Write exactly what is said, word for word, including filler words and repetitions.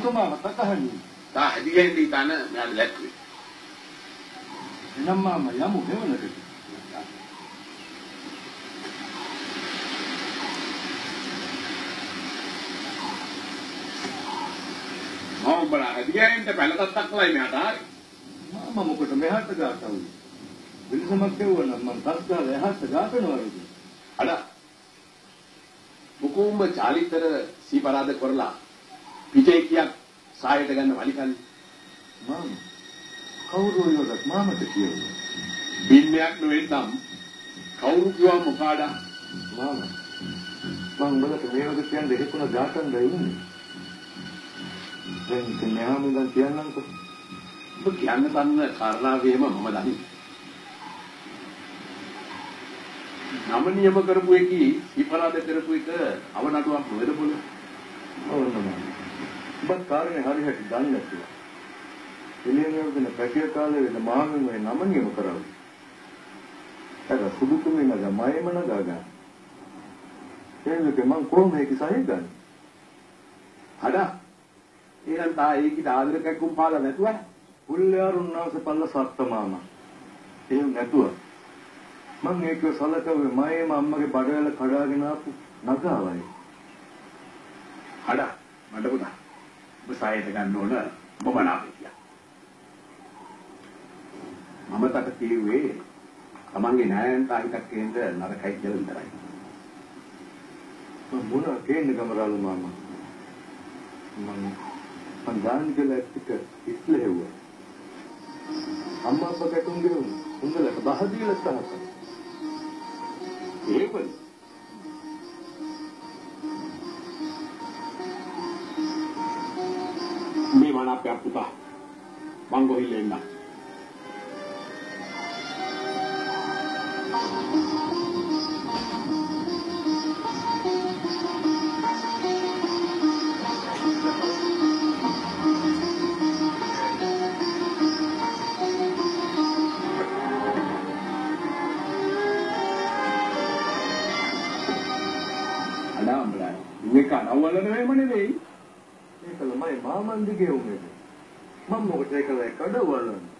මාමා තකහනි. තා හදිගෙන්දී තන මම ලැක්කුවේ. එනම් මාමා යමු හෙවණට. මම බලා හදිගෙන්ට පැලකටක් ලයි මෙහාට ආවේ. මාමා මොකට මෙහාට ගාතවුනේ? විලසමක් කෙවුවා නම් මං තත්කාල එහාට ගාතනවලු. අඩ මුකුම්ම චාලිතර සීපරාද කරලා පිටේ කියක් සායට ගන්න වලිකන්නේ. මාමා කවුරු වලත් මාමට කියනවා. බින්නයක් නෙවෙන්නම් කවුරු කිව්වා මොකාඩා මාමා මං උඹලට මේ වගේ කියන්නේ දෙහිකුණ ගාතන් දෙන්නේ. දැන් කන්‍යාම දැන් කියන්නම්කො. ඔබ කියන්න තන්න කාරණාවේම මම දන්නේ. නම නියම කරපු එකී විපරාද කරපු එක අවනඩුවක් නොවේද? ඕනම. ඔබ කාරණේ හරියට දන්නේ නැතිව. එළියෙන් යන පැටිය කාලේ වෙන මාමෙන් මේ නම නියම කරා. අර සුදුතුමේ නග මයම නගා. එන්නක මං කොහොම මේක සහය ගන්න? හඩා. ඊරන් තා ඒකේ ආදර කැක්කුම් පාලා නැතුව පුල්ලාරුන්නාස පල්ල සත්ත මාමා. එහෙම නැතුව මං ඒක සලකවේ මයම අම්මගේ බඩවැල කඩාගෙන ආපු නගාවයි. හඩා මඩ පුතා. ඔබ සායයට ගන්න ඕන ඔබ බලාපේ කියා. මම තාට කිව්වේ තමන්ගේ ණයයන්ට අහිතක් හේඳ නරකයි කියලා විතරයි. මම මොන කේන්න ගමරාලු මාමා. මම මං ගාන කියලා එක්ක ඉස්ල හෙව්වා. අම්මා අප්පා කටුන්ගේ උන්දලට බහදීලා තමයි. ඒකයි. මේ මනාපයක් පුතා. මං ගොහිල්ල එන්න. මේක නවවල නෙවෙයිම නෙවෙයි. ඒකල මයි මාමන් දිගේ උනේ. මම මොකටද ඒකල කඩවලන්නේ?